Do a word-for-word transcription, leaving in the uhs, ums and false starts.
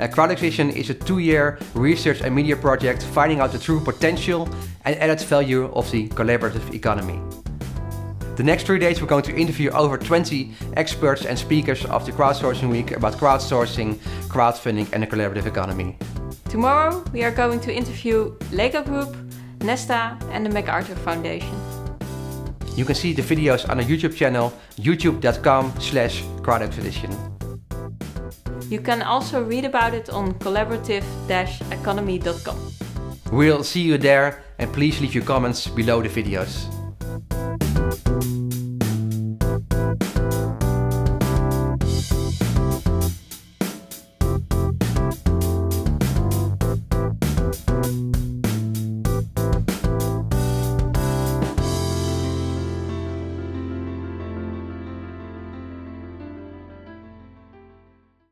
Uh, Crowd Acquisition is a two-year research and media project finding out the true potential and added value of the collaborative economy. The next three days we're going to interview over twenty experts and speakers of the Crowdsourcing Week about crowdsourcing, crowdfunding and the collaborative economy. Tomorrow we are going to interview Lego Group, Nesta and the MacArthur Foundation. You can see the videos on our YouTube channel, youtube dot com slash crowdacquisition. You can also read about it on collaborative dash economy dot com. We'll see you there, and please leave your comments below the videos.